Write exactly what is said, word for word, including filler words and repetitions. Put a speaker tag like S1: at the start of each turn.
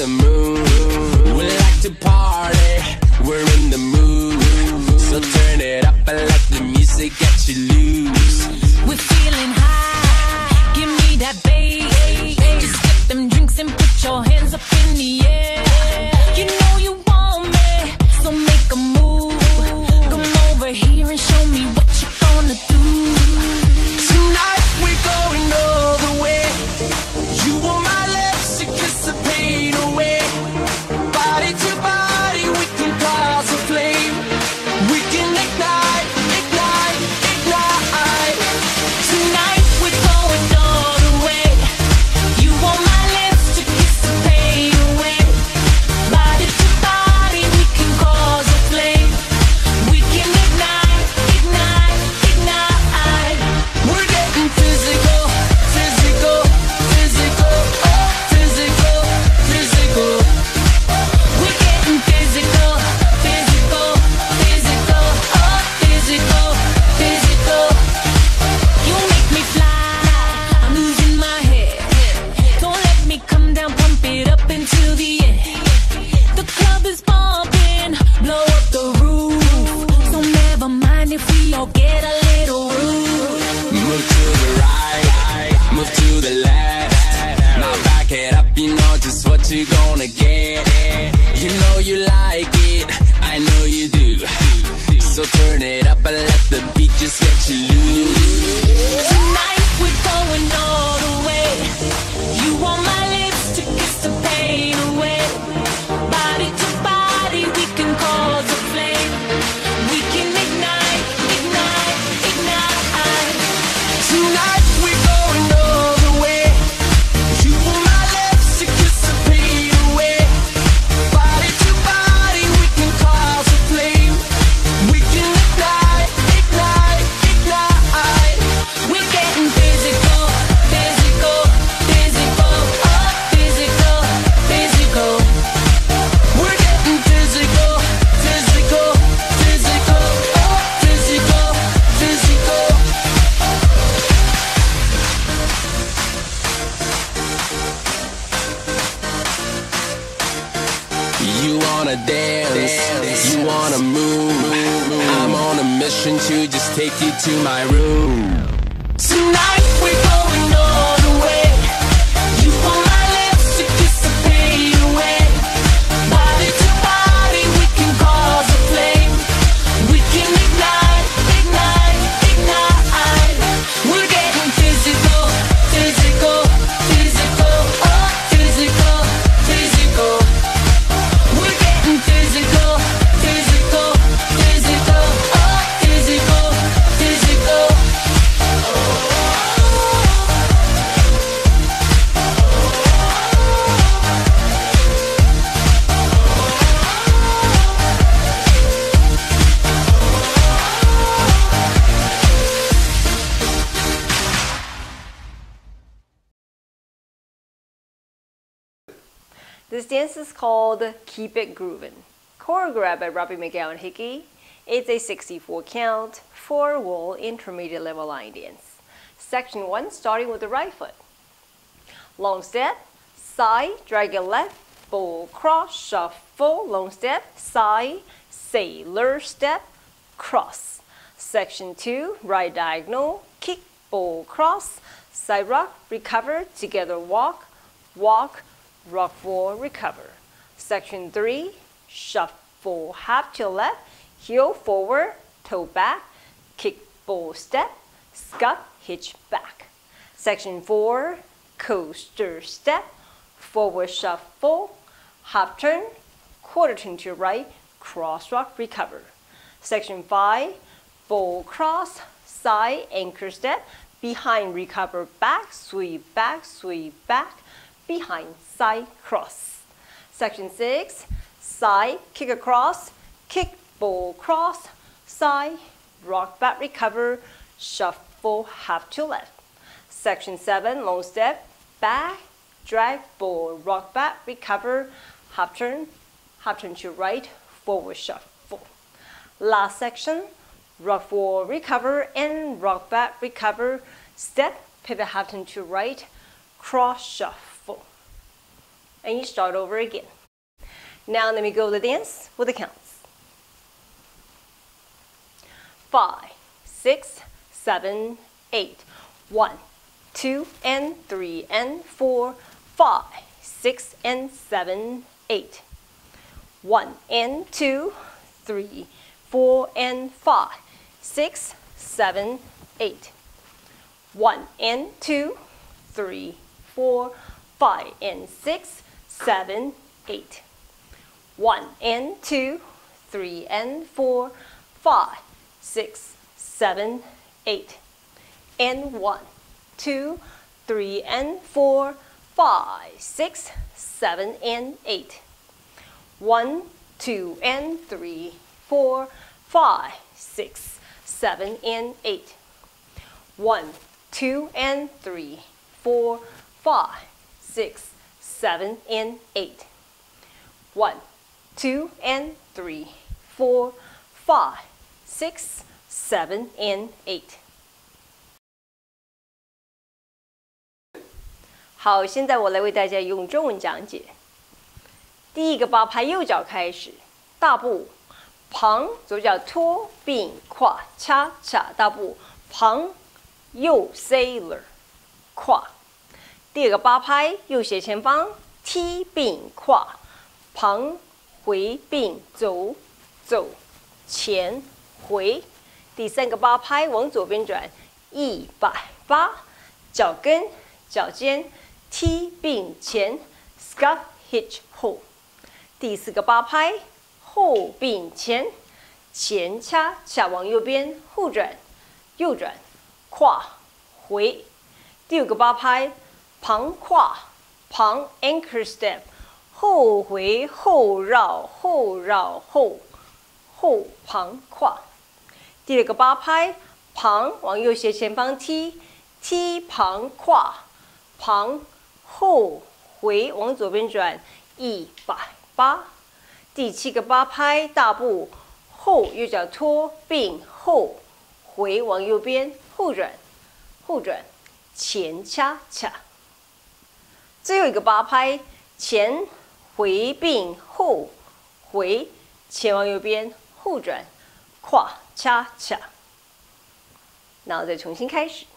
S1: the moon. We like to party, we're in the mood. So turn it up and let the music get you loose.
S2: We're feeling high, give me that bass. Just get them drinks and put your hands up in the air. You know you want me, so make a move. Come over here and show me what you're gonna do.
S1: Tonight we're going all the way. You want my lips to kiss the pain away. Body to body, we can cause a flame. We can ignite, ignite, ignite.
S2: Tonight we're going all the way. You want my lips to kiss the pain away. Body to body, we can cause a flame. We can ignite, ignite, ignite.
S1: We're getting physical, physical, physical, oh, physical, physical.
S2: We're getting physical, physical, physical, oh, physical, physical. You make me fly, I'm losing my head. Don't let me come down, pump it up until the end. The club is bumping, blow up the roof. So never mind if we all get a little rude.
S1: Move to the right, move to the left. Now back it up, you know just what you're gonna get. You know you like it, I know you do. So turn it up and let the beat just get you loose.
S2: Tonight we're going all the way. You want my lips to kiss the pain away. Body to body, we can cause a flame. We can ignite, ignite, ignite.
S1: Tonight we're going all the way. You want my lips to kiss the pain away. Body to body, we can cause a flame. We can ignite, ignite, ignite.
S2: We're getting physical, physical, physical, oh, physical, physical.
S1: We're getting physical, physical, physical, oh, physical, physical. You wanna dance, you wanna move. I'm on a mission to just take you to my room. Tonight we're going all the way. You want my lips to kiss the pain away. Body to body, we can cause a flame. We can ignite, ignite, ignite. We're getting physical, physical, physical, oh, physical, physical. We're getting physical, physical, physical, oh, physical, physical.
S3: This dance is called Keep It Groovin', choreographed by Robbie Miguel and Hickey. It's a sixty-four count, four wall intermediate level line dance. Section one, starting with the right foot. Long step, side, drag it left, full cross, shuffle, long step, side, sailor step, cross. Section two, right diagonal, kick, full cross, side rock, recover, together walk, walk, rock four, recover. Section three, shuffle, half to left, heel forward, toe back, kick, full step, scut, hitch back. Section four, coaster step, forward shuffle, half turn, quarter turn to right, cross rock, recover. Section five, full cross, side, anchor step, behind, recover, back, sweep back, sweep back, behind, side, cross. Section six, side, kick across, kick, full cross, side, rock back, recover, shuffle, half to left. Section seven, long step, back, drag, full, rock back, recover, half turn, half turn to right, forward shuffle. Last section, rock forward, recover, and rock back, recover, step, pivot half turn to right, cross shuffle. and you start over again. Now let me go the dance with the counts. Five, six, seven, eight. One, two, and three, and four, five, six, and seven, eight. One and two, three, four, and five, six, seven, eight. One and two, three, four, five, and six, seven, eight. One and two, three, and four, five, six, seven, eight. And one, two, three, and four, five, six, seven, and eight. One, two, and three, four, five, six, seven, and eight. One, two, and three, four, five, six, seven, and eight. One, two, and three, four, five, six, seven, and eight. 好，现在我来为大家用中文讲解。第一个八拍右脚开始，大步，旁，左脚拖并跨，恰恰大步，旁，右 sailor， 跨。第二个八拍右斜前方，踢并跨，旁，回并走，走，前，回。第三个八拍往左边转，一百八，脚跟，脚尖。踢并前 ，scuff hitch 后。第四个八拍后并前，前掐掐往右边后转，右转，跨回。第五个八拍旁跨旁 anchor step 后回后绕后绕后后旁跨。第六个八拍旁往右斜前方踢踢旁跨旁。后回往左边转一百八，第七个八拍大步后右脚拖并后回往右边后转后转前恰恰，最后一个八拍前回并后回前往右边后转跨恰恰，然后再重新开始。